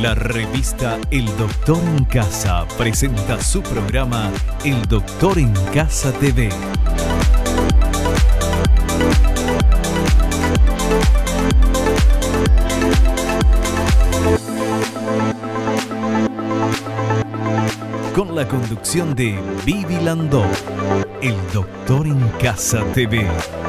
La revista El Doctor en Casa presenta su programa El Doctor en Casa TV. Con la conducción de Vivi Landó, El Doctor en Casa TV.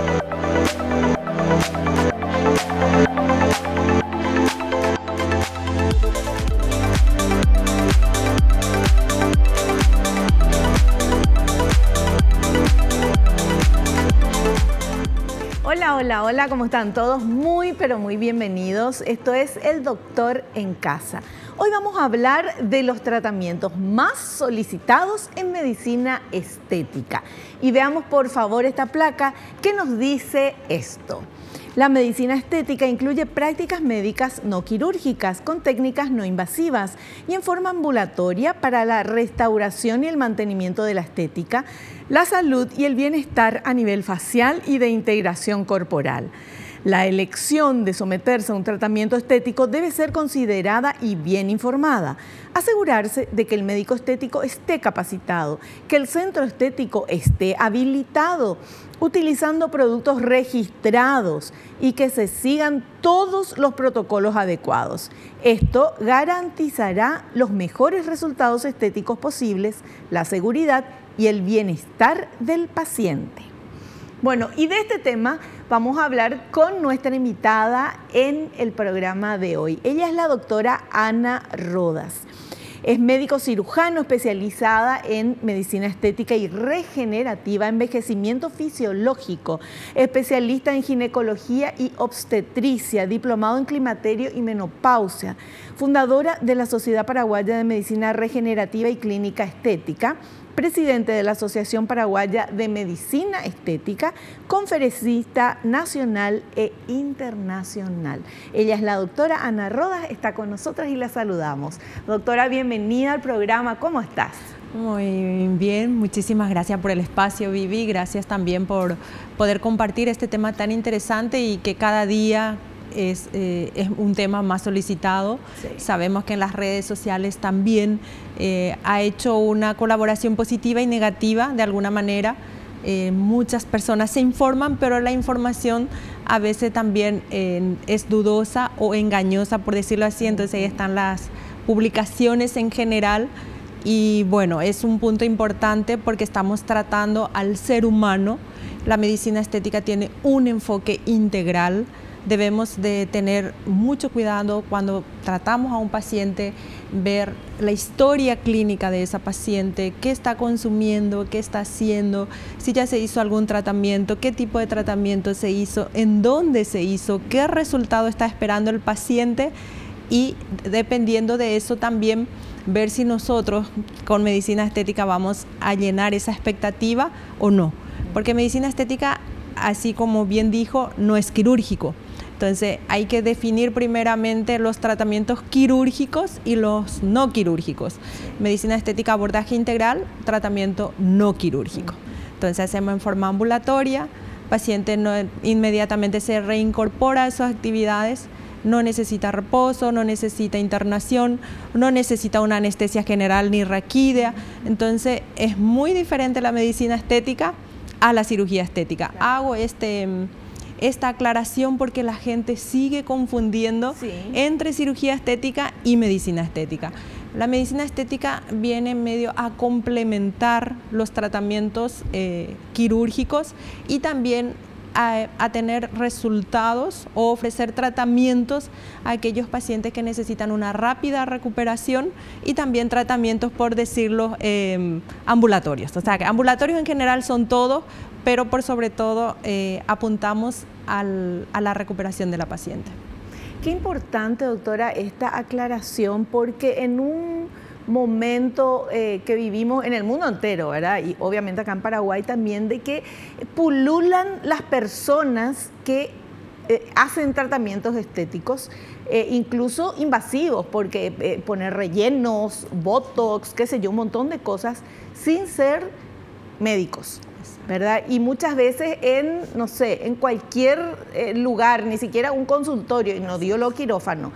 Hola, ¿cómo están todos? Muy, pero muy bienvenidos. Esto es El Doctor en Casa. Hoy vamos a hablar de los tratamientos más solicitados en medicina estética. Y veamos por favor esta placa que nos dice esto. La medicina estética incluye prácticas médicas no quirúrgicas con técnicas no invasivas y en forma ambulatoria para la restauración y el mantenimiento de la estética, la salud y el bienestar a nivel facial y de integración corporal. La elección de someterse a un tratamiento estético debe ser considerada y bien informada. Asegurarse de que el médico estético esté capacitado, que el centro estético esté habilitado, utilizando productos registrados y que se sigan todos los protocolos adecuados. Esto garantizará los mejores resultados estéticos posibles, la seguridad y el bienestar del paciente. Bueno, y de este tema vamos a hablar con nuestra invitada en el programa de hoy. Ella es la doctora Ana Rodas. Es médico cirujano especializada en medicina estética y regenerativa, envejecimiento fisiológico, especialista en ginecología y obstetricia, diplomado en climaterio y menopausia, fundadora de la Sociedad Paraguaya de Medicina Regenerativa y Clínica Estética, presidente de la Asociación Paraguaya de Medicina Estética, conferencista nacional e internacional. Ella es la doctora Ana Rodas, está con nosotras y la saludamos. Doctora, bienvenida al programa, ¿cómo estás? Muy bien, muchísimas gracias por el espacio, Vivi, gracias también por poder compartir este tema tan interesante y que cada día es un tema más solicitado. Sí. Sabemos que en las redes sociales también ha hecho una colaboración positiva y negativa de alguna manera. Muchas personas se informan, pero la información a veces también es dudosa o engañosa, por decirlo así. Entonces ahí están las publicaciones en general y bueno, es un punto importante porque estamos tratando al ser humano. La medicina estética tiene un enfoque integral. Debemos de tener mucho cuidado cuando tratamos a un paciente, ver la historia clínica de esa paciente, qué está consumiendo, qué está haciendo, si ya se hizo algún tratamiento, qué tipo de tratamiento se hizo, en dónde se hizo, qué resultado está esperando el paciente y dependiendo de eso también ver si nosotros con medicina estética vamos a llenar esa expectativa o no. Porque medicina estética, así como bien dijo, no es quirúrgico. Entonces hay que definir primeramente los tratamientos quirúrgicos y los no quirúrgicos. Medicina estética, abordaje integral, tratamiento no quirúrgico. Entonces hacemos en forma ambulatoria, paciente no, inmediatamente se reincorpora a sus actividades, no necesita reposo, no necesita internación, no necesita una anestesia general ni raquídea. Entonces es muy diferente la medicina estética a la cirugía estética. Hago esta aclaración porque la gente sigue confundiendo entre cirugía estética y medicina estética. La medicina estética viene medio a complementar los tratamientos quirúrgicos y también a tener resultados o ofrecer tratamientos a aquellos pacientes que necesitan una rápida recuperación y también tratamientos, por decirlo, ambulatorios. O sea, que ambulatorios en general son todos, pero por sobre todo apuntamos a la recuperación de la paciente. Qué importante, doctora, esta aclaración, porque en un momento que vivimos en el mundo entero, ¿verdad? Y obviamente acá en Paraguay también, de que pululan las personas que hacen tratamientos estéticos, incluso invasivos, porque poner rellenos, botox, qué sé yo, un montón de cosas, sin ser médicos, ¿verdad? Y muchas veces en, no sé, en cualquier lugar, ni siquiera un consultorio, y no digo lo quirófano,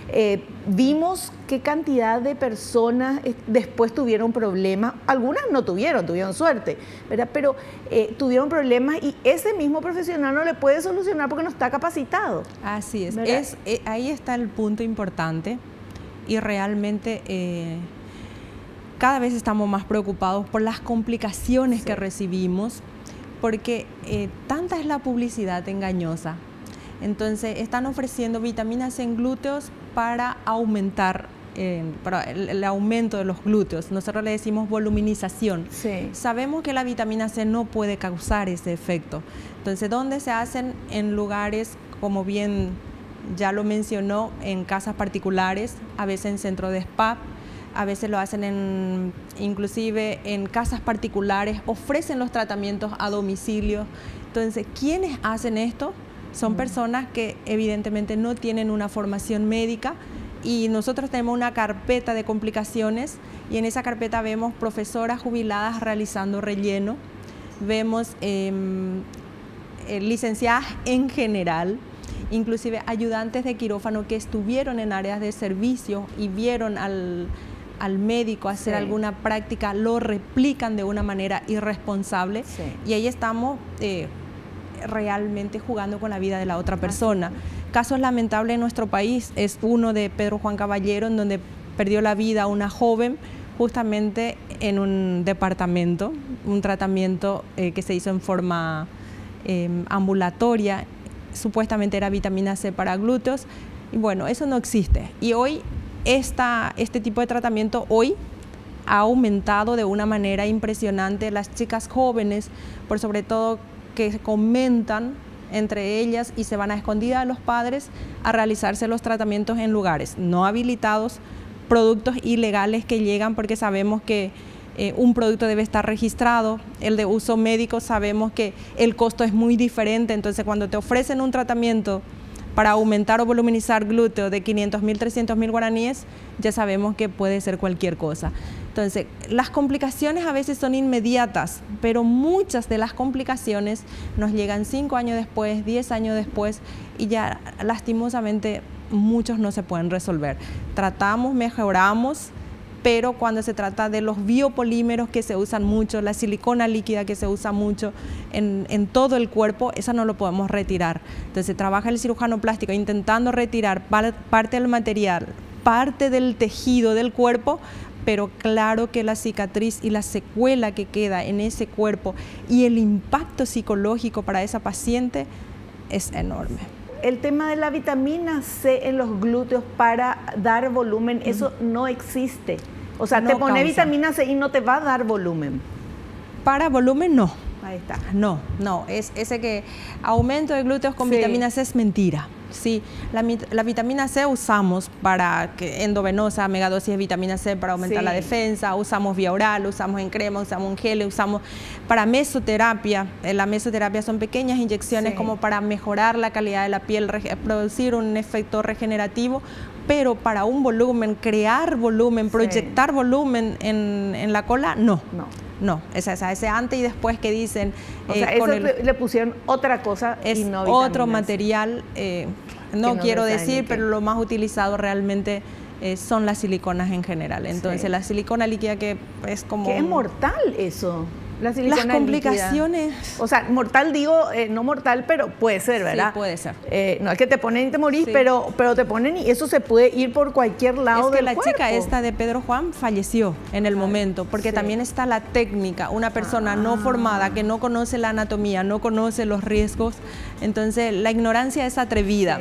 Vimos qué cantidad de personas después tuvieron problemas. Algunas no tuvieron suerte, ¿verdad? Pero tuvieron problemas y ese mismo profesional no le puede solucionar porque no está capacitado. Así es. Ahí está el punto importante y realmente cada vez estamos más preocupados por las complicaciones que recibimos, porque tanta es la publicidad engañosa. Entonces están ofreciendo vitamina C en glúteos para aumentar para el aumento de los glúteos. Nosotros le decimos voluminización. Sí. Sabemos que la vitamina C no puede causar ese efecto. Entonces, ¿dónde se hacen? En lugares, como bien ya lo mencionó, en casas particulares, a veces en centro de spa, a veces lo hacen inclusive en casas particulares, ofrecen los tratamientos a domicilio. Entonces, ¿quiénes hacen esto? Son personas que evidentemente no tienen una formación médica y nosotros tenemos una carpeta de complicaciones y en esa carpeta vemos profesoras jubiladas realizando relleno, vemos licenciadas en general, inclusive ayudantes de quirófano que estuvieron en áreas de servicio y vieron al médico hacer alguna práctica, lo replican de una manera irresponsable y ahí estamos realmente jugando con la vida de la otra persona. Casos lamentables en nuestro país es uno de Pedro Juan Caballero, en donde perdió la vida una joven justamente en un departamento, un tratamiento que se hizo en forma ambulatoria, supuestamente era vitamina C para glúteos, y bueno, eso no existe. Y hoy este tipo de tratamiento hoy ha aumentado de una manera impresionante. Las chicas jóvenes, por sobre todo, que comentan entre ellas y se van a escondidas de los padres a realizarse los tratamientos en lugares no habilitados, productos ilegales que llegan porque sabemos que un producto debe estar registrado, el de uso médico sabemos que el costo es muy diferente, entonces cuando te ofrecen un tratamiento para aumentar o voluminizar glúteo de 500.000, 300.000 guaraníes, ya sabemos que puede ser cualquier cosa. Entonces, las complicaciones a veces son inmediatas, pero muchas de las complicaciones nos llegan 5 años después, 10 años después, y ya lastimosamente muchos no se pueden resolver. Tratamos, mejoramos, pero cuando se trata de los biopolímeros que se usan mucho, la silicona líquida que se usa mucho en todo el cuerpo, esa no lo podemos retirar. Entonces trabaja el cirujano plástico intentando retirar parte del material, parte del tejido del cuerpo, pero claro que la cicatriz y la secuela que queda en ese cuerpo y el impacto psicológico para esa paciente es enorme. El tema de la vitamina C en los glúteos para dar volumen, eso no existe. O sea, no te pone vitamina C y no te va a dar volumen. Para volumen no. Ahí está. No, es ese que aumento de glúteos con vitamina C es mentira. Sí, la vitamina C usamos para endovenosa, megadosis de vitamina C para aumentar la defensa, usamos vía oral, usamos en crema, usamos en gel, usamos para mesoterapia. La mesoterapia son pequeñas inyecciones como para mejorar la calidad de la piel, producir un efecto regenerativo, pero para un volumen, crear volumen, proyectar volumen en la cola, no. Ese antes y después que dicen... O sea, eso le pusieron otra cosa y no vitamina otro material, no quiero decir, pero lo más utilizado realmente son las siliconas en general. Entonces, la silicona líquida que es como... Que es mortal eso. Las complicaciones... líquida. O sea, mortal digo, no mortal, pero puede ser, ¿verdad? Sí, puede ser. No es que te ponen y te morís, pero te ponen y eso se puede ir por cualquier lado del cuerpo. Es que la chica esta de Pedro Juan falleció en el momento, porque también está la técnica. Una persona no formada, que no conoce la anatomía, no conoce los riesgos. Entonces, la ignorancia es atrevida.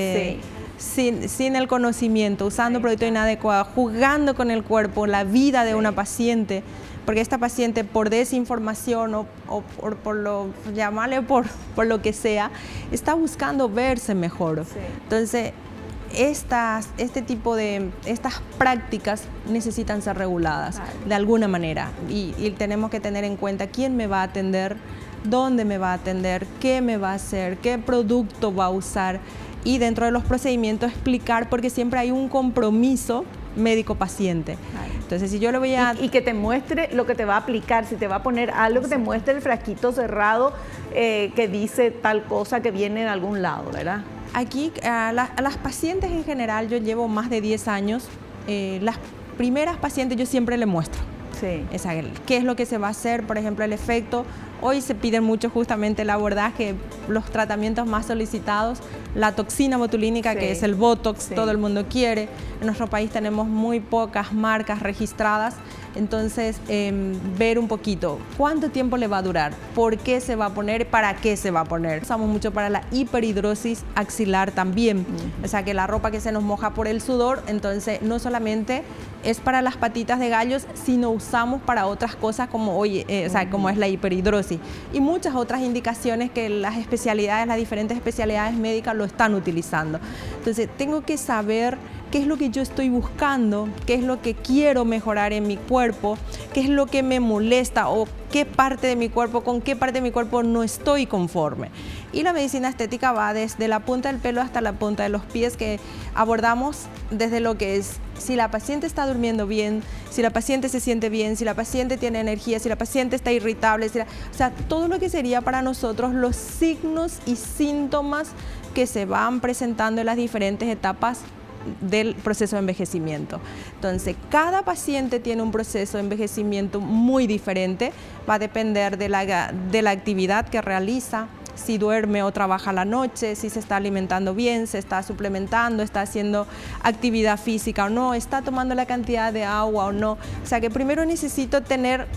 Sin el conocimiento, usando productos inadecuados, jugando con el cuerpo, la vida de una paciente, porque esta paciente por desinformación o por lo que sea, está buscando verse mejor. Entonces, estas prácticas necesitan ser reguladas de alguna manera y tenemos que tener en cuenta quién me va a atender, dónde me va a atender, qué me va a hacer, qué producto va a usar y dentro de los procedimientos explicar, porque siempre hay un compromiso médico-paciente. Entonces, si yo le voy a... Y que te muestre lo que te va a aplicar, si te va a poner algo, que te muestre el frasquito cerrado que dice tal cosa que viene de algún lado, ¿verdad? Aquí a las pacientes en general, yo llevo más de 10 años, las primeras pacientes yo siempre le muestro. Sí. ¿Qué es lo que se va a hacer? Por ejemplo, el efecto. Hoy se piden mucho justamente el abordaje, los tratamientos más solicitados, la toxina botulínica, sí, que es el Botox, sí, todo el mundo quiere. En nuestro país tenemos muy pocas marcas registradas, entonces ver un poquito cuánto tiempo le va a durar, por qué se va a poner, para qué se va a poner. Usamos mucho para la hiperhidrosis axilar también, o sea que la ropa que se nos moja por el sudor, entonces no solamente es para las patitas de gallos, sino usamos para otras cosas como, como es la hiperhidrosis y muchas otras indicaciones que las especialidades, las diferentes especialidades médicas lo están utilizando. Entonces tengo que saber qué es lo que yo estoy buscando, qué es lo que quiero mejorar en mi cuerpo, qué es lo que me molesta o qué parte de mi cuerpo, con qué parte de mi cuerpo no estoy conforme. Y la medicina estética va desde la punta del pelo hasta la punta de los pies, que abordamos desde lo que es si la paciente está durmiendo bien, si la paciente se siente bien, si la paciente tiene energía, si la paciente está irritable, o sea, todo lo que sería para nosotros los signos y síntomas que se van presentando en las diferentes etapas del proceso de envejecimiento. Entonces, cada paciente tiene un proceso de envejecimiento muy diferente, va a depender de la actividad que realiza, si duerme o trabaja a la noche, si se está alimentando bien, se está suplementando, está haciendo actividad física o no, está tomando la cantidad de agua o no. O sea que primero necesito tener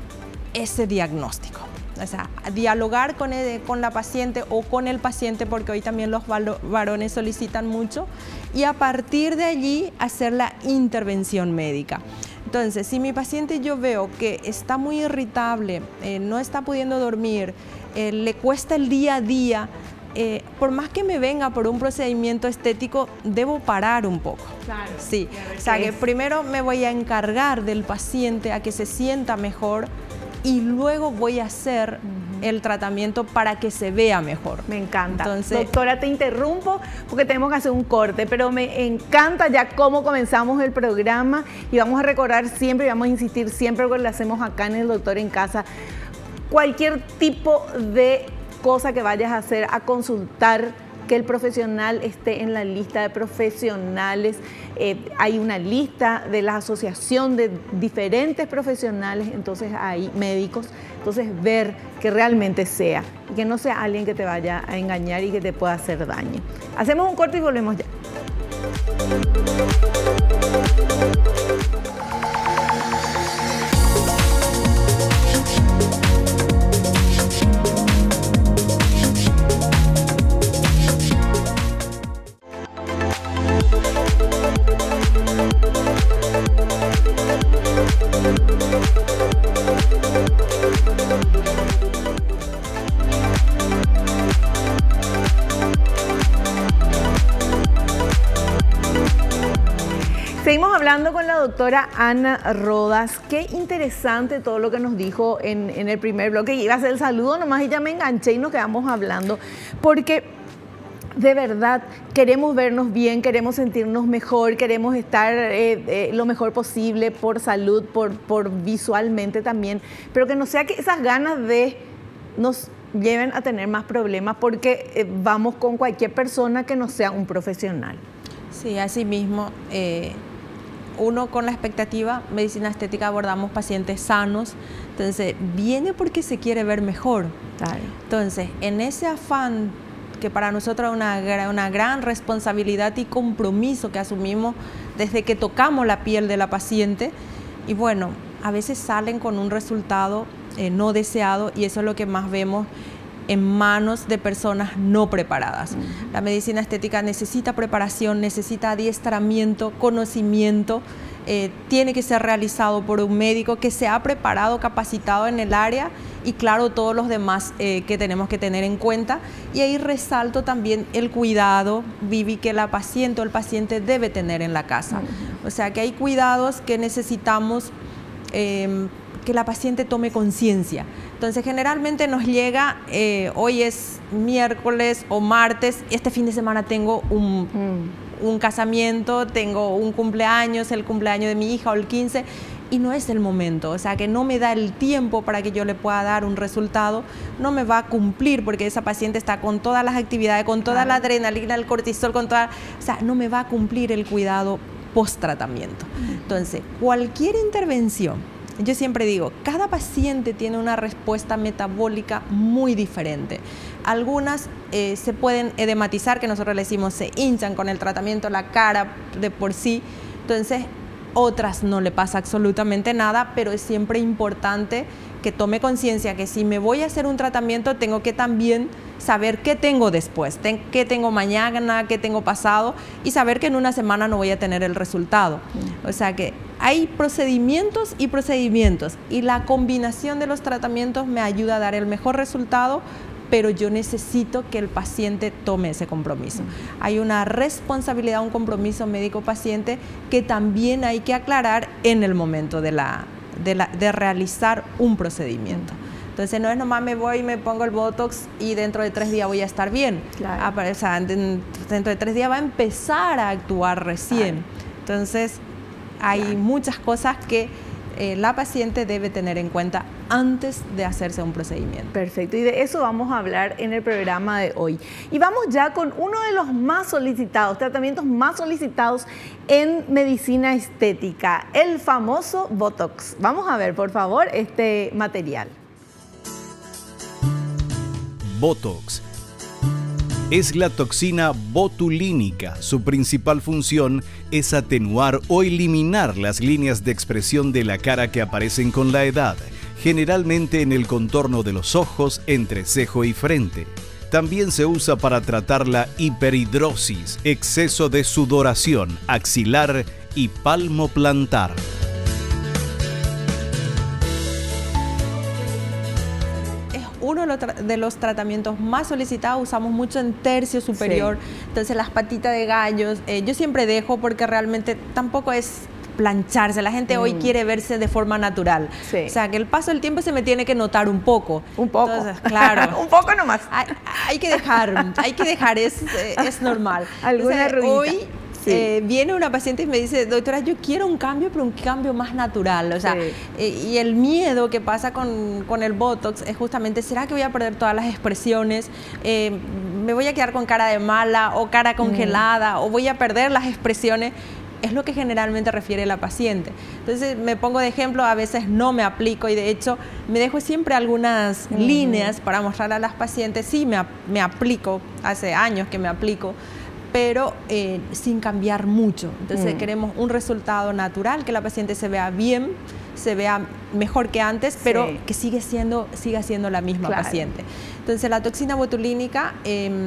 ese diagnóstico. O sea, dialogar con la paciente o con el paciente, porque hoy también los varones solicitan mucho, y a partir de allí hacer la intervención médica. Entonces, si mi paciente yo veo que está muy irritable, no está pudiendo dormir, le cuesta el día a día, por más que me venga por un procedimiento estético, debo parar un poco. Claro. Sí, o sea que primero me voy a encargar del paciente a que se sienta mejor y luego voy a hacer el tratamiento para que se vea mejor. Me encanta. Entonces, doctora, te interrumpo porque tenemos que hacer un corte, pero me encanta ya cómo comenzamos el programa y vamos a recordar siempre y vamos a insistir siempre porque lo hacemos acá en El Doctor en Casa. Cualquier tipo de cosa que vayas a hacer, a consultar, que el profesional esté en la lista de profesionales. Hay una lista de la asociación de diferentes profesionales, entonces hay médicos, entonces ver que realmente sea y que no sea alguien que te vaya a engañar y que te pueda hacer daño. Hacemos un corte y volvemos ya. Seguimos hablando con la doctora Ana Rodas. Qué interesante todo lo que nos dijo en el primer bloque. Iba a hacer el saludo nomás y ya me enganché y nos quedamos hablando. Porque de verdad queremos vernos bien, queremos sentirnos mejor, queremos estar lo mejor posible por salud, por visualmente también. Pero que no sea que esas ganas de nos lleven a tener más problemas porque vamos con cualquier persona que no sea un profesional. Sí, así mismo. Uno con la expectativa, medicina estética abordamos pacientes sanos, entonces viene porque se quiere ver mejor. Claro. Entonces, en ese afán que para nosotros es una gran responsabilidad y compromiso que asumimos desde que tocamos la piel de la paciente, y bueno, a veces salen con un resultado no deseado y eso es lo que más vemos en manos de personas no preparadas. La medicina estética necesita preparación, necesita adiestramiento, conocimiento, tiene que ser realizado por un médico que se ha preparado, capacitado en el área y claro, todos los demás que tenemos que tener en cuenta. Y ahí resalto también el cuidado, Vivi, que la paciente o el paciente debe tener en la casa. O sea, que hay cuidados que necesitamos que la paciente tome conciencia. Entonces, generalmente nos llega, hoy es miércoles o martes, este fin de semana tengo un casamiento, tengo un cumpleaños, el cumpleaños de mi hija o el 15, y no es el momento, o sea que no me da el tiempo para que yo le pueda dar un resultado, no me va a cumplir porque esa paciente está con todas las actividades, con toda la adrenalina, el cortisol, con toda, o sea, no me va a cumplir el cuidado post-tratamiento. Entonces, cualquier intervención, yo siempre digo, cada paciente tiene una respuesta metabólica muy diferente. Algunas se pueden edematizar, que nosotros le decimos se hinchan con el tratamiento, la cara de por sí, entonces otras no le pasa absolutamente nada, pero es siempre importante que tome conciencia que si me voy a hacer un tratamiento tengo que también saber qué tengo después, qué tengo mañana, qué tengo pasado y saber que en una semana no voy a tener el resultado. O sea que hay procedimientos y procedimientos y la combinación de los tratamientos me ayuda a dar el mejor resultado, pero yo necesito que el paciente tome ese compromiso. Hay una responsabilidad, un compromiso médico-paciente que también hay que aclarar en el momento de realizar un procedimiento. Entonces no es nomás me voy y me pongo el Botox y dentro de 3 días voy a estar bien. Claro. O sea, dentro de 3 días va a empezar a actuar recién. Claro. Entonces hay muchas cosas que la paciente debe tener en cuenta antes de hacerse un procedimiento. Perfecto, y de eso vamos a hablar en el programa de hoy. Y vamos ya con uno de los más solicitados, tratamientos más solicitados en medicina estética, el famoso Botox. Vamos a ver, por favor, este material. Botox es la toxina botulínica. Su principal función es atenuar o eliminar las líneas de expresión de la cara que aparecen con la edad, generalmente en el contorno de los ojos, entrecejo y frente. También se usa para tratar la hiperhidrosis, exceso de sudoración axilar y palmoplantar. Uno de los tratamientos más solicitados, usamos mucho en tercio superior, entonces las patitas de gallos, yo siempre dejo porque realmente tampoco es plancharse, la gente hoy quiere verse de forma natural, o sea que el paso del tiempo se me tiene que notar un poco. Un poco. Entonces, claro. Un poco nomás. Hay que dejar, es normal. Alguna ruedita. Hoy viene una paciente y me dice, doctora, yo quiero un cambio, pero un cambio más natural. O sea, y el miedo que pasa con el Botox es justamente, ¿será que voy a perder todas las expresiones? ¿Me voy a quedar con cara de mala o cara congelada? ¿O voy a perder las expresiones? Es lo que generalmente refiere la paciente. Entonces me pongo de ejemplo, a veces no me aplico y de hecho me dejo siempre algunas líneas para mostrar a las pacientes, sí me aplico, hace años que me aplico, pero sin cambiar mucho. Entonces queremos un resultado natural, que la paciente se vea bien, se vea mejor que antes, pero que siga siendo la misma paciente. Entonces la toxina botulínica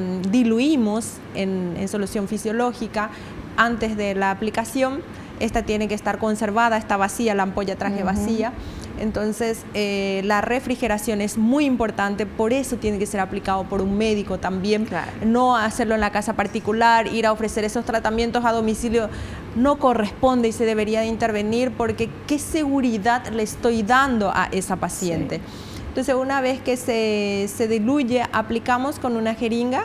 diluimos en solución fisiológica antes de la aplicación. Esta tiene que estar conservada, está vacía, la ampolla traje vacía. Entonces la refrigeración es muy importante, por eso tiene que ser aplicado por un médico también. Claro. No hacerlo en la casa particular, ir a ofrecer esos tratamientos a domicilio no corresponde y se debería de intervenir porque ¿qué seguridad le estoy dando a esa paciente? Entonces una vez que se diluye, aplicamos con una jeringa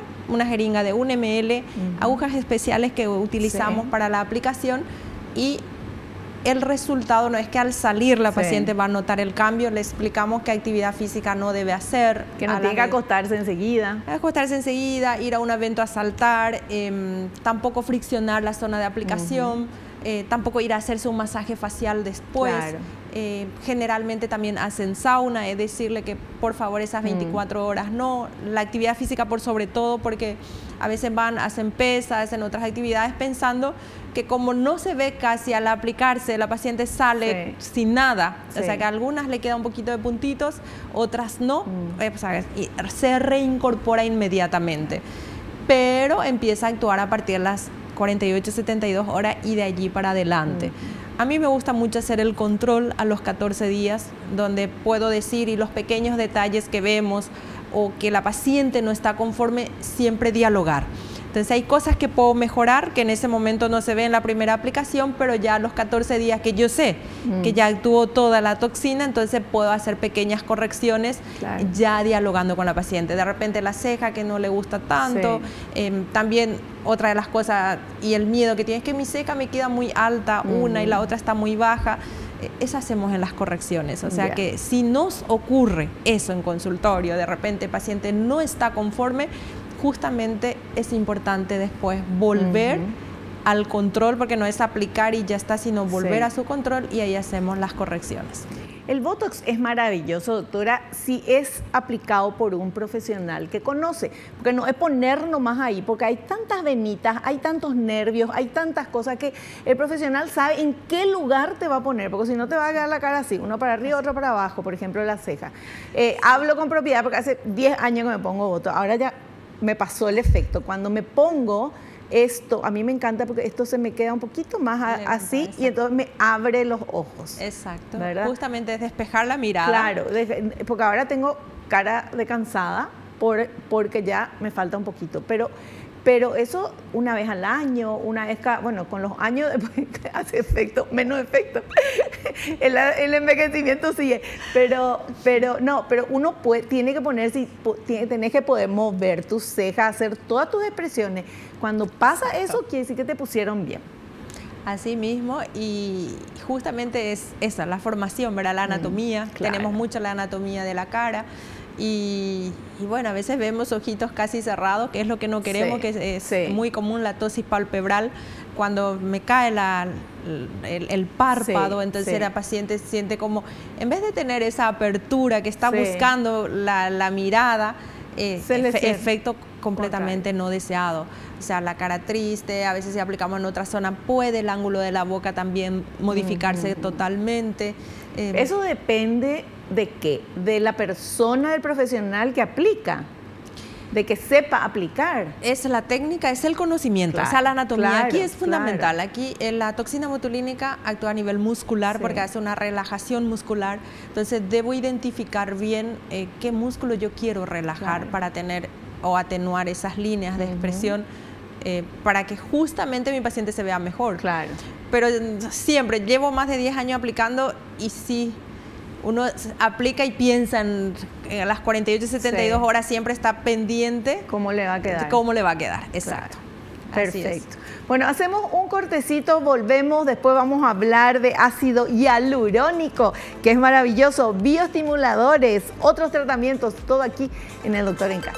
de 1 ml, agujas especiales que utilizamos para la aplicación y el resultado no es que al salir la paciente va a notar el cambio, le explicamos qué actividad física no debe hacer. Que no tiene que acostarse enseguida. Acostarse enseguida, ir a un evento a saltar, tampoco friccionar la zona de aplicación, tampoco ir a hacerse un masaje facial después. Claro. Generalmente también hacen sauna, es decirle que por favor esas 24 horas no, la actividad física por sobre todo porque a veces hacen pesas, hacen otras actividades pensando que como no se ve casi al aplicarse, la paciente sale sin nada, o sea que a algunas le queda un poquito de puntitos, otras no, y se reincorpora inmediatamente, pero empieza a actuar a partir de las 48, 72 horas y de allí para adelante. A mí me gusta mucho hacer el control a los 14 días, donde puedo decir y los pequeños detalles que vemos o que la paciente no está conforme, siempre dialogar. Entonces hay cosas que puedo mejorar que en ese momento no se ve en la primera aplicación, pero ya a los 14 días que yo sé que ya actuó toda la toxina, entonces puedo hacer pequeñas correcciones ya dialogando con la paciente. De repente la ceja que no le gusta tanto, también otra de las cosas y el miedo que tiene es que mi ceja me queda muy alta una y la otra está muy baja. Eso hacemos en las correcciones, o sea que si nos ocurre eso en consultorio, de repente el paciente no está conforme, justamente es importante después volver al control, porque no es aplicar y ya está, sino volver a su control y ahí hacemos las correcciones. El Botox es maravilloso, doctora, si es aplicado por un profesional que conoce, porque no es poner nomás ahí, porque hay tantas venitas, hay tantos nervios, hay tantas cosas que el profesional sabe en qué lugar te va a poner, porque si no te va a quedar la cara así, uno para arriba, otro para abajo, por ejemplo la ceja. Hablo con propiedad porque hace 10 años que me pongo Botox, ahora ya me pasó el efecto. Cuando me pongo esto, a mí me encanta porque esto se me queda un poquito más así y entonces me abre los ojos. Exacto, ¿verdad? Justamente es despejar la mirada. Claro, porque ahora tengo cara de cansada porque ya me falta un poquito, pero eso una vez al año, una vez bueno, con los años después hace efecto, menos efecto. El envejecimiento sigue, pero uno tiene que poner, tenés que poder mover tus cejas, hacer todas tus expresiones. Cuando pasa eso, quiere decir que te pusieron bien. Así mismo, y justamente es esa, la formación, ¿verdad? La anatomía, tenemos mucho la anatomía de la cara. Y bueno, a veces vemos ojitos casi cerrados, que es lo que no queremos, que es muy común la ptosis palpebral, cuando me cae el párpado, entonces la paciente siente como, en vez de tener esa apertura que está buscando la mirada, efecto completamente no deseado. O sea, la cara triste, a veces si aplicamos en otra zona, puede el ángulo de la boca también modificarse totalmente. Eso depende de qué, de la persona, del profesional que aplica, de que sepa aplicar. Es la técnica, es el conocimiento, o sea, la anatomía aquí es fundamental. Aquí la toxina botulínica actúa a nivel muscular porque hace una relajación muscular, entonces debo identificar bien qué músculo yo quiero relajar para tener o atenuar esas líneas de expresión para que justamente mi paciente se vea mejor. Claro. Pero siempre, llevo más de 10 años aplicando y sí, uno aplica y piensa en las 48, 72 horas, siempre está pendiente. ¿Cómo le va a quedar? ¿Cómo le va a quedar? Exacto. Claro. Perfecto. Bueno, hacemos un cortecito, volvemos, después vamos a hablar de ácido hialurónico, que es maravilloso, bioestimuladores, otros tratamientos, todo aquí en El Doctor en Casa.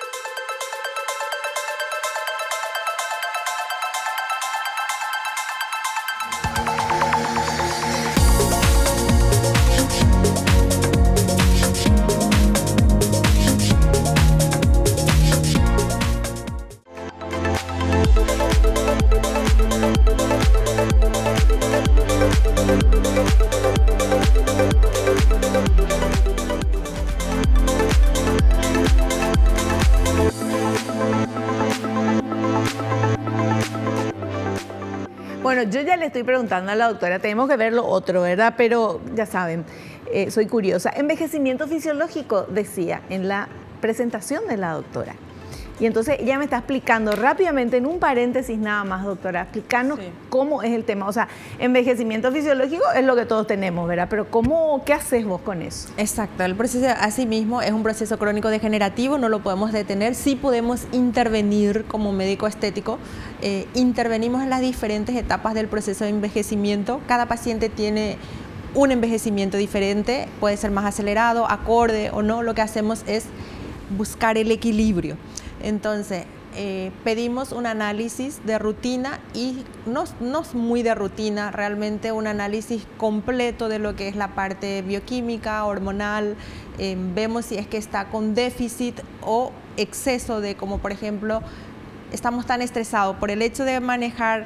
Bueno, yo ya le estoy preguntando a la doctora, tenemos que ver lo otro, ¿verdad? Pero ya saben, soy curiosa. Envejecimiento fisiológico, decía en la presentación de la doctora. Y entonces ella me está explicando rápidamente, en un paréntesis nada más, doctora, explicarnos cómo es el tema. O sea, envejecimiento fisiológico es lo que todos tenemos, ¿verdad? Pero ¿qué haces vos con eso? Exacto, el proceso así mismo es un proceso crónico degenerativo, no lo podemos detener, sí podemos intervenir como médico estético, intervenimos en las diferentes etapas del proceso de envejecimiento. Cada paciente tiene un envejecimiento diferente, puede ser más acelerado, acorde o no, lo que hacemos es buscar el equilibrio. Entonces, pedimos un análisis de rutina y no es muy de rutina, realmente un análisis completo de lo que es la parte bioquímica, hormonal, vemos si es que está con déficit o exceso de, como por ejemplo, estamos tan estresados por el hecho de manejar,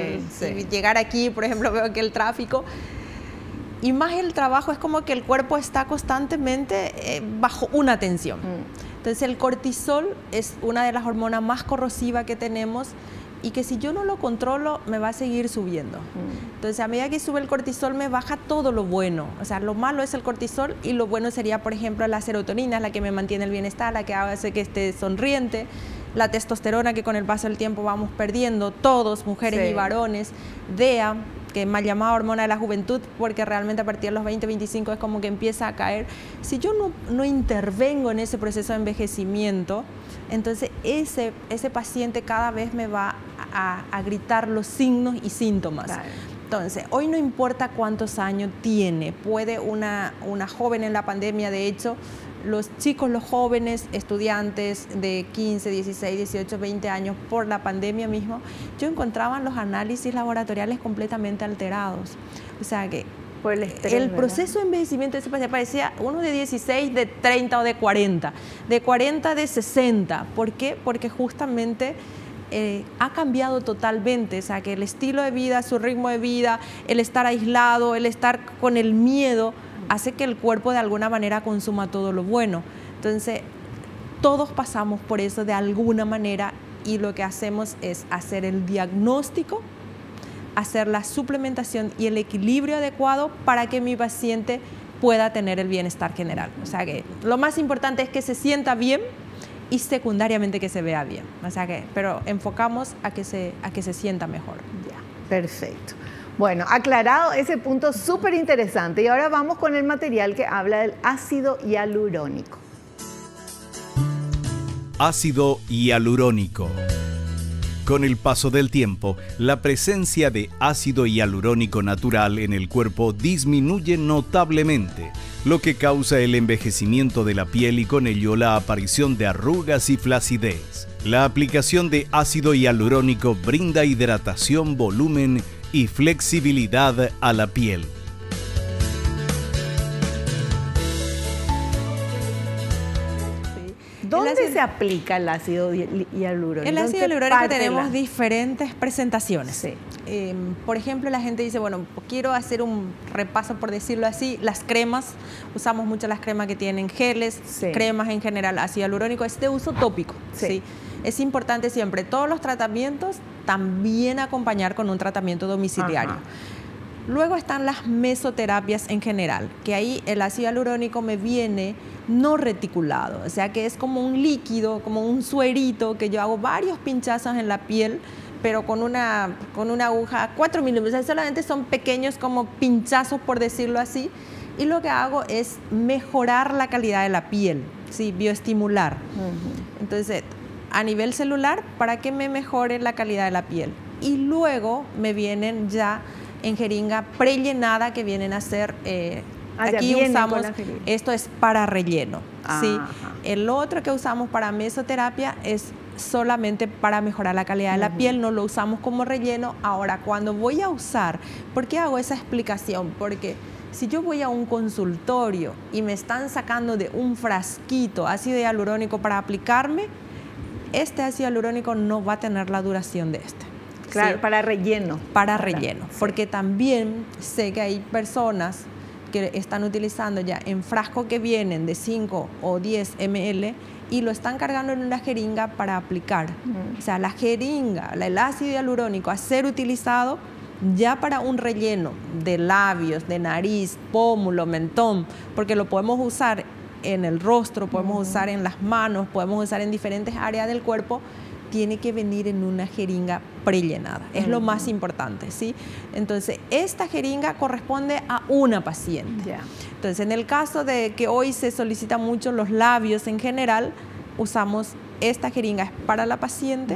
y llegar aquí, por ejemplo, veo que el tráfico, y más el trabajo es como que el cuerpo está constantemente bajo una tensión. Entonces el cortisol es una de las hormonas más corrosivas que tenemos y que si yo no lo controlo me va a seguir subiendo. Entonces a medida que sube el cortisol me baja todo lo bueno. O sea, lo malo es el cortisol y lo bueno sería, por ejemplo, la serotonina, la que me mantiene el bienestar, la que hace que esté sonriente. la testosterona que con el paso del tiempo vamos perdiendo, todos, mujeres y varones, DEA, que es mal llamada hormona de la juventud, porque realmente a partir de los 20, 25 es como que empieza a caer. Si yo no intervengo en ese proceso de envejecimiento, entonces ese paciente cada vez me va a gritar los signos y síntomas. Claro. Entonces, hoy no importa cuántos años tiene, puede una joven en la pandemia, de hecho, los chicos, los jóvenes estudiantes de 15, 16, 18, 20 años por la pandemia mismo, yo encontraba los análisis laboratoriales completamente alterados. O sea que por el estrés, el proceso de envejecimiento de ese paciente parecía uno de 16, de 30 o de 40, de 60. ¿Por qué? Porque justamente ha cambiado totalmente, o sea que el estilo de vida, su ritmo de vida, el estar aislado, el estar con el miedo, hace que el cuerpo de alguna manera consuma todo lo bueno. Entonces, todos pasamos por eso de alguna manera y lo que hacemos es hacer el diagnóstico, hacer la suplementación y el equilibrio adecuado para que mi paciente pueda tener el bienestar general. O sea que lo más importante es que se sienta bien y secundariamente que se vea bien. O sea que, pero enfocamos a que se sienta mejor. Ya, perfecto. Bueno, aclarado ese punto súper interesante. Y ahora vamos con el material que habla del ácido hialurónico. Ácido hialurónico. Con el paso del tiempo, la presencia de ácido hialurónico natural en el cuerpo disminuye notablemente, lo que causa el envejecimiento de la piel y con ello la aparición de arrugas y flacidez. La aplicación de ácido hialurónico brinda hidratación, volumen y flexibilidad a la piel. ¿Dónde se aplica el ácido hialurónico? El ácido hialurónico tenemos diferentes presentaciones. Sí. Por ejemplo, la gente dice, bueno, quiero hacer un repaso, por decirlo así, las cremas, usamos mucho las cremas que tienen geles, cremas en general, ácido hialurónico, es de uso tópico. ¿Sí? Es importante siempre, todos los tratamientos también acompañar con un tratamiento domiciliario. Ajá. Luego están las mesoterapias en general, que ahí el ácido hialurónico me viene no reticulado, o sea que es como un líquido, como un suerito que yo hago varios pinchazos en la piel, pero con una aguja 4 milímetros, o sea, solamente son pequeños como pinchazos, por decirlo así, y lo que hago es mejorar la calidad de la piel, ¿sí? Bioestimular. Entonces, a nivel celular, para que me mejore la calidad de la piel. Y luego me vienen ya en jeringa prellenada, que vienen a ser, aquí usamos, esto es para relleno, ¿sí? El otro que usamos para mesoterapia es solamente para mejorar la calidad de la piel, no lo usamos como relleno. Ahora, cuando voy a usar, ¿por qué hago esa explicación? Porque si yo voy a un consultorio y me están sacando de un frasquito ácido hialurónico para aplicarme, este ácido hialurónico no va a tener la duración de este. Claro, ¿sí? Para relleno. Para relleno, sí. Porque también sé que hay personas que están utilizando ya en frascos que vienen de 5 o 10 ml y lo están cargando en una jeringa para aplicar. O sea, la jeringa, el ácido hialurónico a ser utilizado ya para un relleno de labios, de nariz, pómulo, mentón, porque lo podemos usar en el rostro, podemos usar en las manos, podemos usar en diferentes áreas del cuerpo, tiene que venir en una jeringa prellenada. Es lo más importante, ¿sí? Entonces, esta jeringa corresponde a una paciente. Entonces, en el caso de que hoy se solicita mucho los labios en general, usamos esta jeringa, es para la paciente.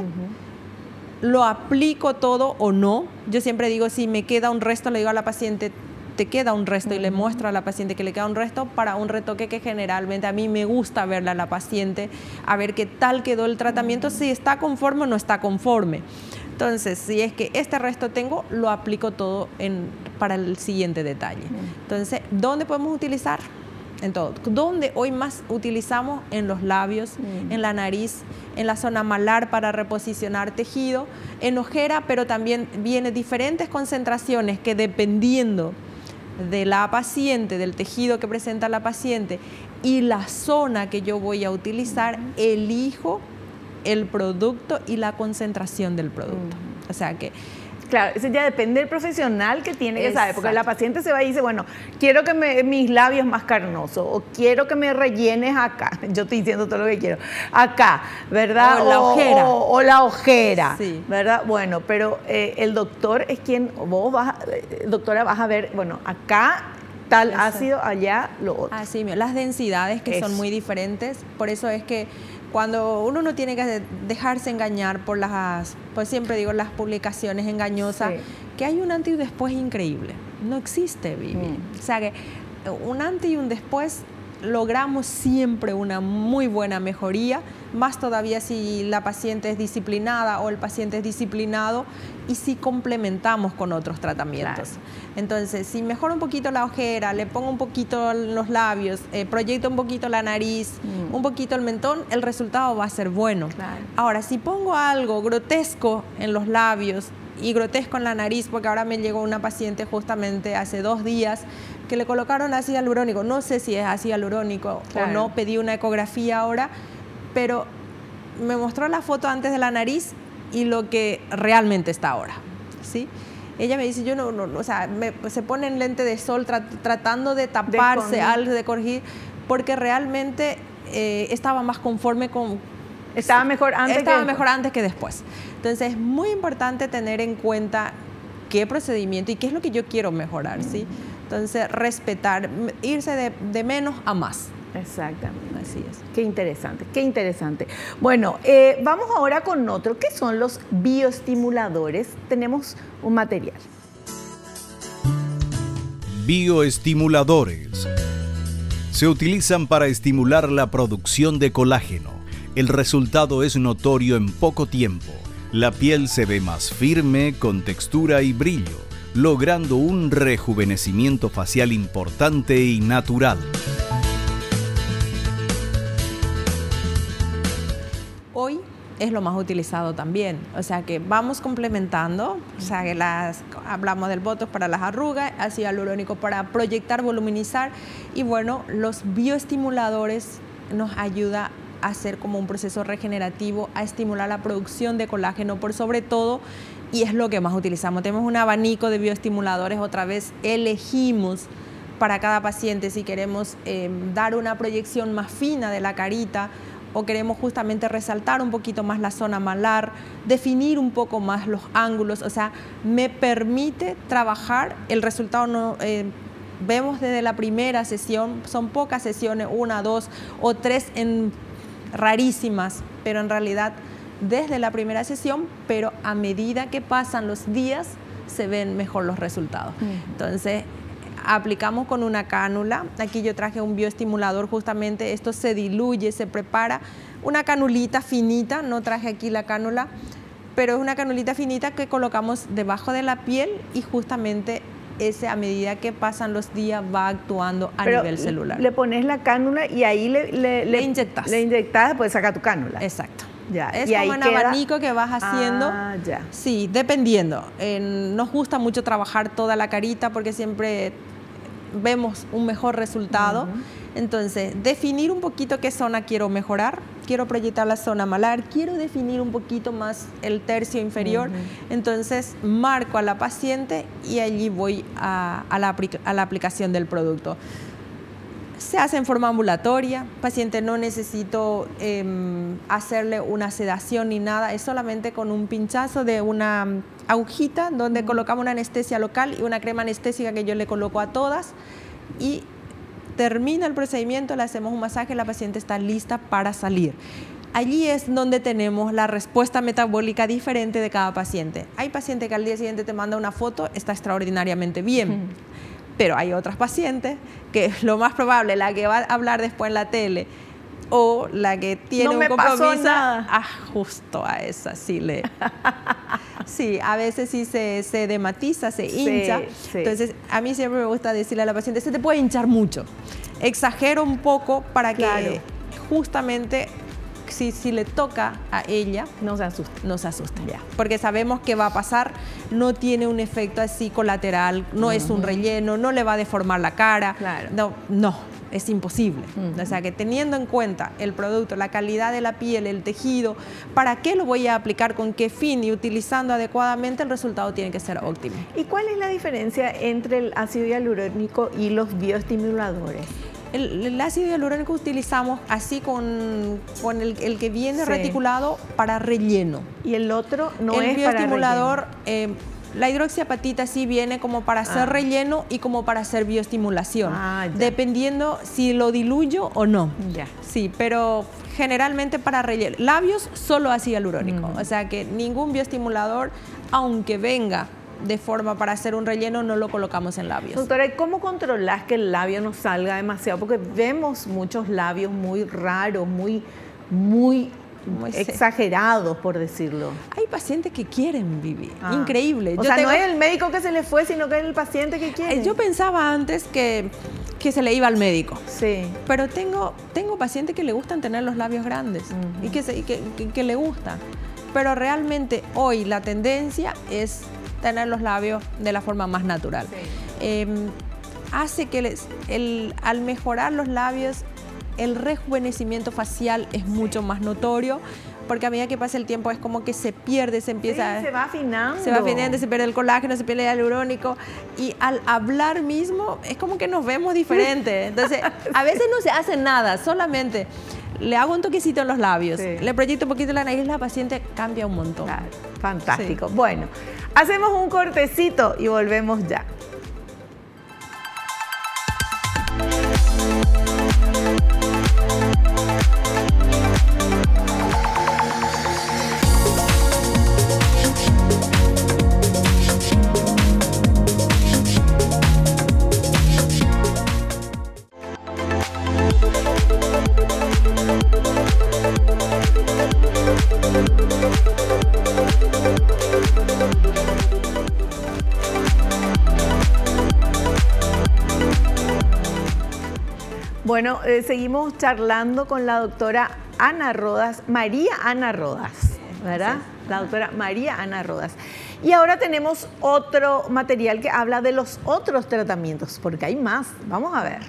Lo aplico todo o no. Yo siempre digo, si me queda un resto, le digo a la paciente, te queda un resto, y le muestro a la paciente que le queda un resto para un retoque que generalmente a mí me gusta verla a la paciente, a ver qué tal quedó el tratamiento, si está conforme o no está conforme. Entonces, si es que este resto tengo, lo aplico todo para el siguiente detalle. Entonces, ¿dónde podemos utilizar? En todo. ¿Dónde hoy más utilizamos? En los labios, en la nariz, en la zona malar para reposicionar tejido, en ojera, pero también viene diferentes concentraciones que dependiendo de la paciente, del tejido que presenta la paciente y la zona que yo voy a utilizar, elijo el producto y la concentración del producto. O sea que Claro, eso ya depende del profesional que tiene que saber, porque Exacto. la paciente se va y dice, bueno, quiero que mis labios más carnosos, o quiero que me rellenes acá, yo estoy diciendo todo lo que quiero, acá, ¿verdad? O la ojera. O la ojera, Sí. ¿verdad? Bueno, pero el doctor es quien, doctora, vas a ver, bueno, acá tal Eso. ácido, allá lo otro. Así mismo, las densidades que Eso. son muy diferentes, por eso es que cuando uno no tiene que dejarse engañar por pues siempre digo, las publicaciones engañosas, Sí. que hay un antes y un después increíble. No existe, Vivi. O sea que un antes y un después logramos siempre una muy buena mejoría, más todavía si la paciente es disciplinada o el paciente es disciplinado y si complementamos con otros tratamientos. Claro. Entonces, si mejoro un poquito la ojera, le pongo un poquito los labios, proyecto un poquito la nariz, un poquito el mentón, el resultado va a ser bueno. Claro. Ahora, si pongo algo grotesco en los labios y grotesco en la nariz, porque ahora me llegó una paciente justamente hace 2 días que le colocaron ácido hialurónico, no sé si es ácido hialurónico Claro. o no, pedí una ecografía ahora, pero me mostró la foto antes de la nariz y lo que realmente está ahora, ¿sí? Ella me dice, yo no o sea, se pone en lente de sol tratando de taparse, de corregir, porque realmente estaba más conforme con... Estaba mejor antes que después. Entonces, es muy importante tener en cuenta qué procedimiento y qué es lo que yo quiero mejorar, ¿sí? Entonces, respetar, irse de menos a más. Exactamente. Así es. Qué interesante, qué interesante. Bueno, vamos ahora con otro, que son los bioestimuladores. Tenemos un material. Bioestimuladores. Se utilizan para estimular la producción de colágeno. El resultado es notorio en poco tiempo. La piel se ve más firme, con textura y brillo, logrando un rejuvenecimiento facial importante y natural. Hoy es lo más utilizado también, o sea que vamos complementando, o sea que hablamos del Botox para las arrugas, ácido hialurónico para proyectar, voluminizar, y bueno, los bioestimuladores nos ayuda a hacer como un proceso regenerativo, a estimular la producción de colágeno por sobre todo, y es lo que más utilizamos. Tenemos un abanico de bioestimuladores, otra vez elegimos para cada paciente si queremos dar una proyección más fina de la carita, o queremos justamente resaltar un poquito más la zona malar, definir un poco más los ángulos, o sea, me permite trabajar, el resultado no, vemos desde la primera sesión, son pocas sesiones, 1, 2 o 3 rarísimas, pero en realidad desde la primera sesión, pero a medida que pasan los días se ven mejor los resultados. Entonces, aplicamos con una cánula. Aquí yo traje un bioestimulador, justamente esto se diluye, se prepara. Una canulita finita, no traje aquí la cánula, pero es una canulita finita que colocamos debajo de la piel y justamente ese a medida que pasan los días va actuando a nivel celular. Le pones la cánula y ahí le inyectas. Le inyectas, después saca tu cánula. Exacto. Ya. Es y como ahí un abanico que vas haciendo. Ah, ya. Sí, dependiendo. Nos gusta mucho trabajar toda la carita porque siempre vemos un mejor resultado. Entonces, definir un poquito qué zona quiero mejorar. Quiero proyectar la zona malar, quiero definir un poquito más el tercio inferior. Entonces, marco a la paciente y allí voy a la aplicación del producto. Se hace en forma ambulatoria, paciente no necesito hacerle una sedación ni nada, es solamente con un pinchazo de una agujita donde colocamos una anestesia local y una crema anestésica que yo le coloco a todas y termina el procedimiento, le hacemos un masaje, la paciente está lista para salir. Allí es donde tenemos la respuesta metabólica diferente de cada paciente. Hay paciente que al día siguiente te manda una foto, está extraordinariamente bien. Pero hay otras pacientes que lo más probable, la que va a hablar después en la tele o la que tiene un compromiso, justo a esa sí le... Sí, a veces sí se dematiza, se hincha. Sí. Entonces, a mí siempre me gusta decirle a la paciente, se te puede hinchar mucho. Exagero un poco para que justamente... Si le toca a ella, no se asusta. No se asusta, ya. Porque sabemos que va a pasar, no tiene un efecto así colateral, no es un relleno, no le va a deformar la cara. Claro. No, es imposible. O sea que teniendo en cuenta el producto, la calidad de la piel, el tejido, ¿para qué lo voy a aplicar, con qué fin y utilizando adecuadamente, el resultado tiene que ser óptimo? ¿Y cuál es la diferencia entre el ácido hialurónico y los bioestimuladores? El ácido hialurónico utilizamos así con el que viene reticulado para relleno. ¿Y el otro no es para relleno? El bioestimulador, la hidroxiapatita sí viene como para hacer relleno y como para hacer bioestimulación, dependiendo si lo diluyo o no. Sí, pero generalmente para relleno. Labios, solo ácido hialurónico. O sea que ningún bioestimulador, aunque venga de forma para hacer un relleno, no lo colocamos en labios. Doctora, ¿y cómo controlas que el labio no salga demasiado? Porque vemos muchos labios muy raros, muy exagerados, por decirlo. Hay pacientes que quieren vivir. Increíble. O sea, no es el médico que se le fue, sino que es el paciente que quiere. Yo pensaba antes que se le iba al médico. Sí. Pero tengo pacientes que le gustan tener los labios grandes y que le gustan. Pero realmente hoy la tendencia es tener los labios de la forma más natural. Sí. Hace que al mejorar los labios, el rejuvenecimiento facial es mucho más notorio, porque a medida que pasa el tiempo es como que se pierde, se empieza... Sí, se va afinando. Se va afinando, se pierde el colágeno, se pierde el hialurónico, y al hablar mismo es como que nos vemos diferente. Entonces, a veces no se hace nada, solamente le hago un toquecito en los labios, le proyecto un poquito la nariz, la paciente cambia un montón. Claro, fantástico. Sí. Bueno, hacemos un cortecito y volvemos ya. Bueno, seguimos charlando con la doctora Ana Rodas, María Ana Rodas, ¿verdad? Sí. La doctora María Ana Rodas. Y ahora tenemos otro material que habla de los otros tratamientos, porque hay más. Vamos a ver.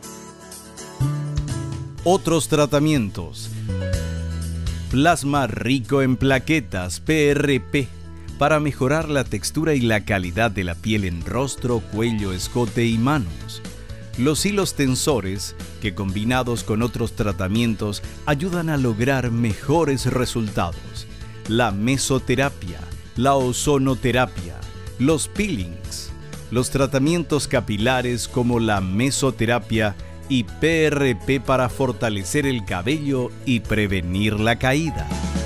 Otros tratamientos. Plasma rico en plaquetas, PRP, para mejorar la textura y la calidad de la piel en rostro, cuello, escote y manos. Los hilos tensores, que combinados con otros tratamientos ayudan a lograr mejores resultados. La mesoterapia, la ozonoterapia, los peelings, los tratamientos capilares como la mesoterapia y PRP para fortalecer el cabello y prevenir la caída.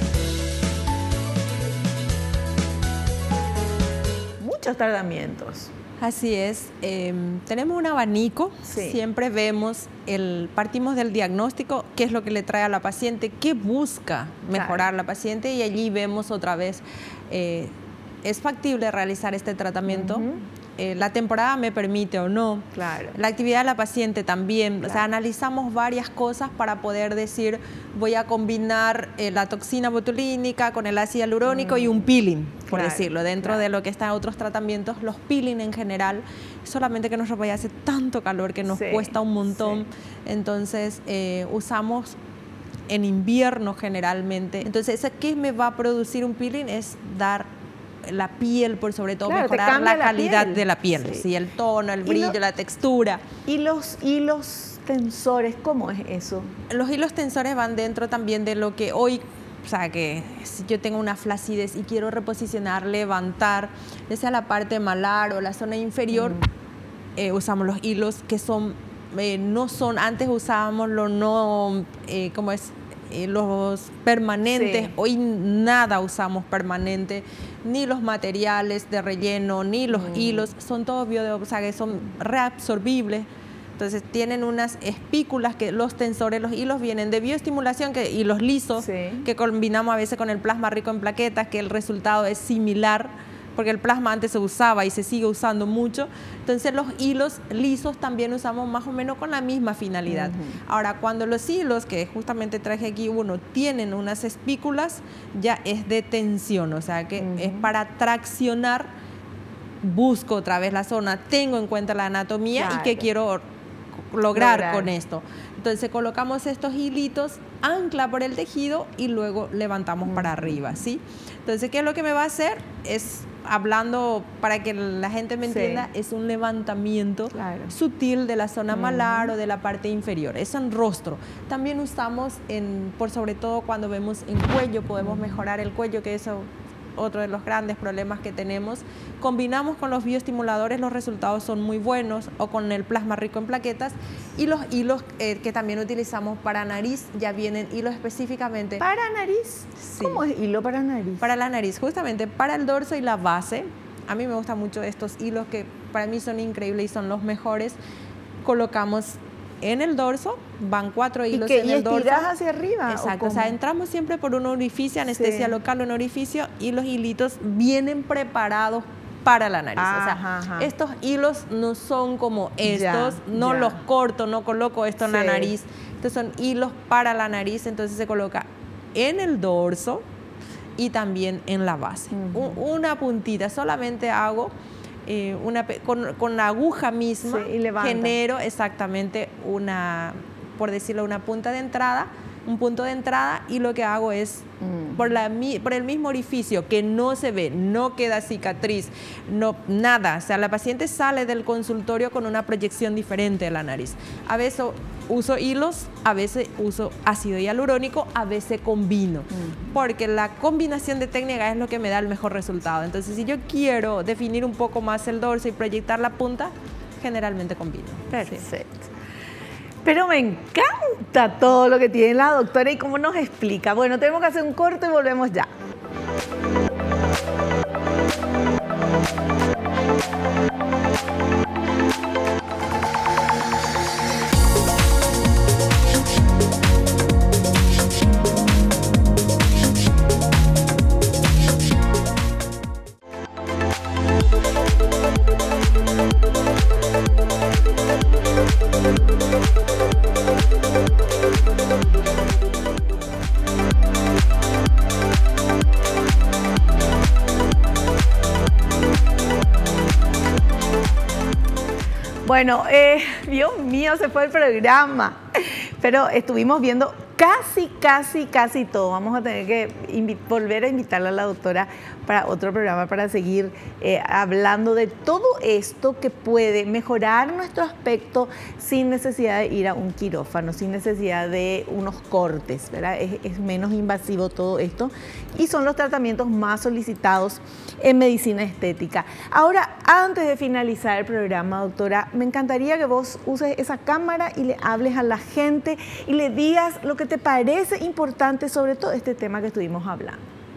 Muchos tratamientos. Así es, tenemos un abanico, siempre vemos, partimos del diagnóstico, qué es lo que le trae a la paciente, qué busca mejorar la paciente, y allí vemos otra vez, ¿es factible realizar este tratamiento? La temporada me permite o no. La actividad de la paciente también. O sea, analizamos varias cosas para poder decir, voy a combinar la toxina botulínica con el ácido hialurónico y un peeling, por decirlo. Dentro de lo que están otros tratamientos, los peeling en general, solamente que nuestro país hace tanto calor que nos cuesta un montón. Entonces, usamos en invierno generalmente. Entonces, ¿qué me va a producir un peeling? Es dar la piel, por sobre todo, mejorar la calidad de la piel, el tono, el brillo, la textura. ¿Y los hilos tensores, cómo es eso? Los hilos tensores van dentro también de lo que hoy, o sea, que si yo tengo una flacidez y quiero reposicionar, levantar, ya sea la parte malar o la zona inferior, usamos los hilos que son, no son, antes usábamos los no, ¿cómo es? Los permanentes, hoy nada usamos permanente, ni los materiales de relleno, ni los hilos, son todos o sea, que son reabsorbibles. Entonces tienen unas espículas que los tensores, los hilos vienen de bioestimulación y los lisos, que combinamos a veces con el plasma rico en plaquetas, que el resultado es similar, porque el plasma antes se usaba y se sigue usando mucho. Entonces los hilos lisos también usamos más o menos con la misma finalidad. Ahora, cuando los hilos, que justamente traje aquí uno, tienen unas espículas, ya es de tensión, o sea que es para traccionar, busco otra vez la zona, tengo en cuenta la anatomía y que quiero lograr con esto. Entonces colocamos estos hilitos, ancla por el tejido y luego levantamos para arriba, ¿sí? Entonces, ¿qué es lo que me va a hacer? Es, hablando para que la gente me entienda, es un levantamiento sutil de la zona malar o de la parte inferior. Es en rostro. También usamos, por sobre todo cuando vemos en cuello, podemos mejorar el cuello, que eso otro de los grandes problemas que tenemos. Combinamos con los bioestimuladores, los resultados son muy buenos, o con el plasma rico en plaquetas, y los hilos que también utilizamos para nariz, ya vienen hilos específicamente. ¿Para nariz? Sí. ¿Cómo es hilo para nariz? Para la nariz, justamente para el dorso y la base. A mí me gustan mucho estos hilos que para mí son increíbles y son los mejores. Colocamos en el dorso, van 4 hilos en el dorso. ¿Y estiras hacia arriba? Exacto, o sea, entramos siempre por un orificio, anestesia local, un orificio, y los hilitos vienen preparados para la nariz. O sea, estos hilos no son como estos, los corto, no coloco esto en la nariz. Estos son hilos para la nariz, entonces se coloca en el dorso y también en la base. Una puntita, solamente hago con la aguja misma, genero exactamente una, por decirlo, una punta de entrada, un punto de entrada, y lo que hago es por el mismo orificio que no se ve, no queda cicatriz, no, nada. O sea, la paciente sale del consultorio con una proyección diferente de la nariz. A veces uso hilos, a veces uso ácido hialurónico, a veces combino, porque la combinación de técnicas es lo que me da el mejor resultado. Entonces, si yo quiero definir un poco más el dorso y proyectar la punta, generalmente combino. Perfecto. Pero me encanta todo lo que tiene la doctora y cómo nos explica. Bueno, tenemos que hacer un corte y volvemos ya. Bueno, Dios mío, se fue el programa, pero estuvimos viendo casi todo. Vamos a tener que volver a invitarle a la doctora para otro programa para seguir hablando de todo esto que puede mejorar nuestro aspecto sin necesidad de ir a un quirófano, sin necesidad de unos cortes, ¿verdad? Es menos invasivo todo esto y son los tratamientos más solicitados en medicina estética. Ahora, antes de finalizar el programa, doctora, me encantaría que vos uses esa cámara y le hables a la gente y le digas lo que te parece importante sobre todo este tema que estuvimos hablando.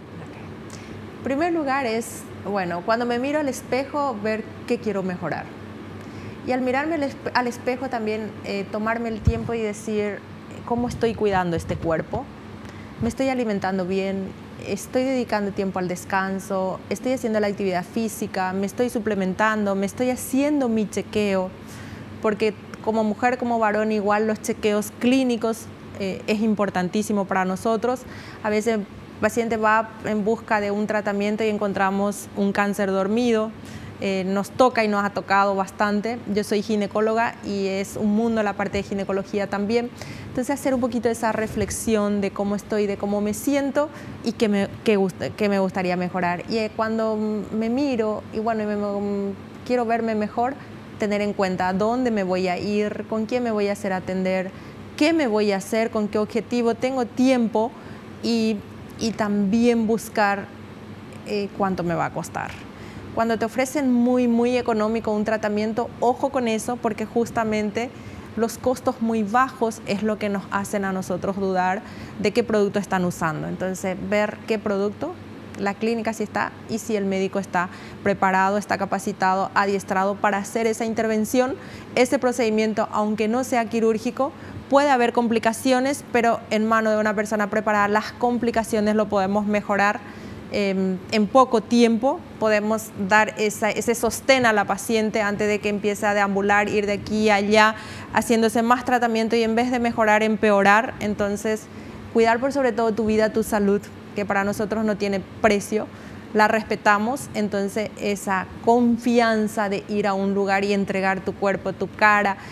En primer lugar es, bueno, cuando me miro al espejo, ver qué quiero mejorar. Y al mirarme al espejo también tomarme el tiempo y decir cómo estoy cuidando este cuerpo. Me estoy alimentando bien, estoy dedicando tiempo al descanso, estoy haciendo la actividad física, me estoy suplementando, me estoy haciendo mi chequeo, porque como mujer, como varón, igual los chequeos clínicos es importantísimo para nosotros. A veces el paciente va en busca de un tratamiento y encontramos un cáncer dormido. Nos toca y nos ha tocado bastante. Yo soy ginecóloga y es un mundo la parte de ginecología también. Entonces hacer un poquito esa reflexión de cómo estoy, de cómo me siento y qué me gustaría mejorar. Y cuando me miro y bueno, quiero verme mejor, tener en cuenta dónde me voy a ir, con quién me voy a hacer atender, qué me voy a hacer, con qué objetivo, tengo tiempo y también buscar cuánto me va a costar. Cuando te ofrecen muy económico un tratamiento, ojo con eso, porque justamente los costos muy bajos es lo que nos hacen a nosotros dudar de qué producto están usando. Entonces, ver qué producto, la clínica si está y si el médico está preparado, está capacitado, adiestrado para hacer esa intervención. Ese procedimiento, aunque no sea quirúrgico, puede haber complicaciones, pero en mano de una persona preparada las complicaciones lo podemos mejorar. En poco tiempo podemos dar ese sostén a la paciente antes de que empiece a deambular, ir de aquí a allá, haciéndose más tratamiento y en vez de mejorar, empeorar. Entonces, cuidar por sobre todo tu vida, tu salud, que para nosotros no tiene precio, la respetamos. Entonces, esa confianza de ir a un lugar y entregar tu cuerpo, tu cara,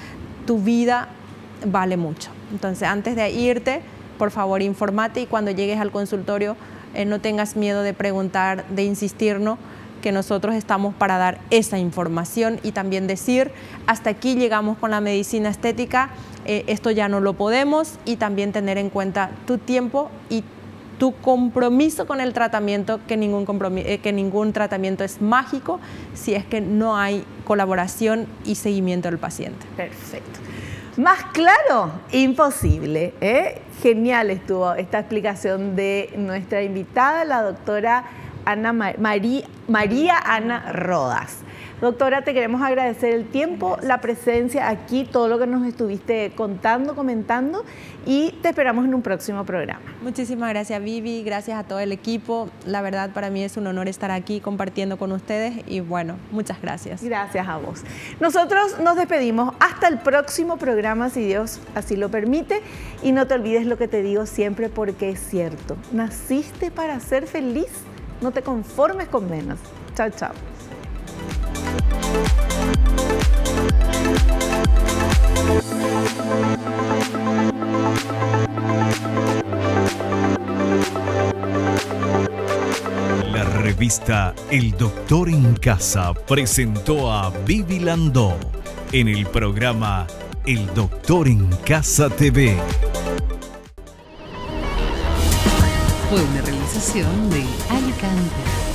tu vida vale mucho. Entonces, antes de irte, por favor, infórmate y cuando llegues al consultorio no tengas miedo de preguntar, de insistirnos, que nosotros estamos para dar esa información y también decir, hasta aquí llegamos con la medicina estética, esto ya no lo podemos, y también tener en cuenta tu tiempo y tu compromiso con el tratamiento, que ningún tratamiento es mágico si es que no hay colaboración y seguimiento del paciente. Perfecto. Más claro, imposible, ¿eh? Genial estuvo esta explicación de nuestra invitada, la doctora María Ana Rodas. Doctora, te queremos agradecer el tiempo, la presencia aquí, todo lo que nos estuviste contando, comentando, y te esperamos en un próximo programa. Muchísimas gracias, Vivi, gracias a todo el equipo. La verdad, para mí es un honor estar aquí compartiendo con ustedes y bueno, muchas gracias. Gracias a vos. Nosotros nos despedimos hasta el próximo programa, si Dios así lo permite, y no te olvides lo que te digo siempre, porque es cierto, naciste para ser feliz, no te conformes con menos. Chao, chao. La revista El Doctor en Casa presentó a Vivi Landó en el programa El Doctor en Casa TV. Fue una realización de Alicante.